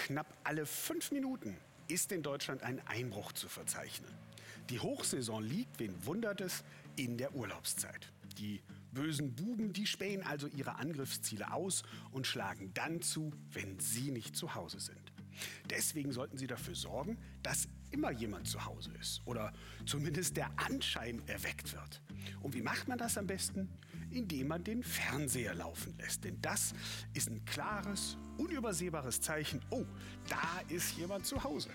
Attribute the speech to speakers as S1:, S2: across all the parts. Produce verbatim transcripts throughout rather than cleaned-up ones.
S1: Knapp alle fünf Minuten ist in Deutschland ein Einbruch zu verzeichnen. Die Hochsaison liegt, wen wundert es, in der Urlaubszeit. Die bösen Buben, die spähen also ihre Angriffsziele aus und schlagen dann zu, wenn sie nicht zu Hause sind. Deswegen sollten Sie dafür sorgen, dass immer jemand zu Hause ist oder zumindest der Anschein erweckt wird. Und wie macht man das am besten? Indem man den Fernseher laufen lässt. Denn das ist ein klares, unübersehbares Zeichen, oh, da ist jemand zu Hause.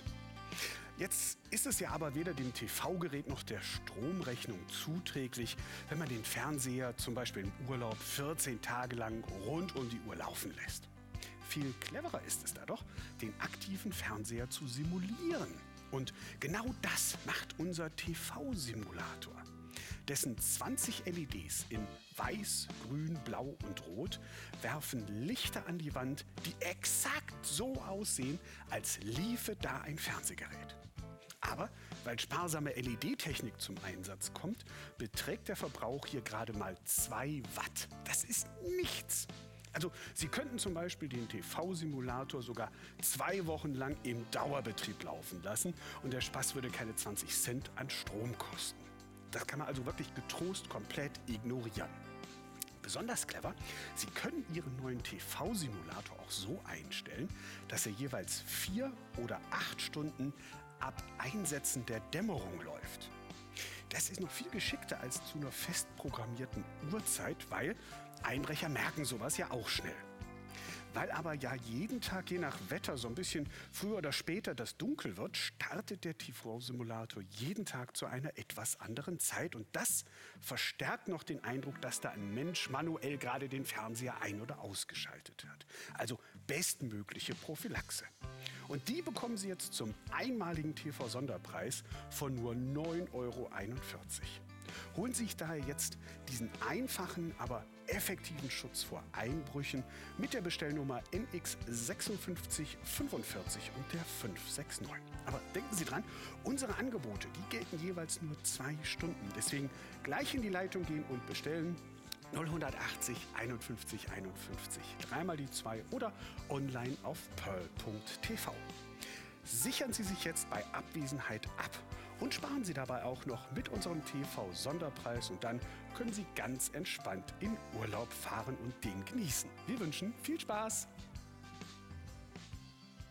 S1: Jetzt ist es ja aber weder dem T V-Gerät noch der Stromrechnung zuträglich, wenn man den Fernseher zum Beispiel im Urlaub vierzehn Tage lang rund um die Uhr laufen lässt. Viel cleverer ist es da doch, den aktiven Fernseher zu simulieren. Und genau das macht unser T V-Simulator. Dessen zwanzig L E Ds in Weiß, Grün, Blau und Rot werfen Lichter an die Wand, die exakt so aussehen, als liefe da ein Fernsehgerät. Aber weil sparsame L E D-Technik zum Einsatz kommt, beträgt der Verbrauch hier gerade mal zwei Watt. Das ist nichts. Also Sie könnten zum Beispiel den T V-Simulator sogar zwei Wochen lang im Dauerbetrieb laufen lassen und der Spaß würde keine zwanzig Cent an Strom kosten. Das kann man also wirklich getrost komplett ignorieren. Besonders clever, Sie können Ihren neuen T V-Simulator auch so einstellen, dass er jeweils vier oder acht Stunden ab Einsetzen der Dämmerung läuft. Das ist noch viel geschickter als zu einer fest programmierten Uhrzeit, weil Einbrecher merken sowas ja auch schnell. Weil aber ja jeden Tag je nach Wetter so ein bisschen früher oder später das dunkel wird, startet der T V-Simulator jeden Tag zu einer etwas anderen Zeit. Und das verstärkt noch den Eindruck, dass da ein Mensch manuell gerade den Fernseher ein- oder ausgeschaltet hat. Also bestmögliche Prophylaxe. Und die bekommen Sie jetzt zum einmaligen T V-Sonderpreis von nur neun Euro einundvierzig. Holen Sie sich daher jetzt diesen einfachen, aber effektiven Schutz vor Einbrüchen mit der Bestellnummer N X sechs fünf fünf vier und der fünf sechs neun. Aber denken Sie dran, unsere Angebote, die gelten jeweils nur zwei Stunden. Deswegen gleich in die Leitung gehen und bestellen. null achtzig einundfünfzig einundfünfzig, dreimal die zwei oder online auf pearl punkt t v. Sichern Sie sich jetzt bei Abwesenheit ab und sparen Sie dabei auch noch mit unserem T V-Sonderpreis und dann können Sie ganz entspannt in Urlaub fahren und den genießen. Wir wünschen viel Spaß!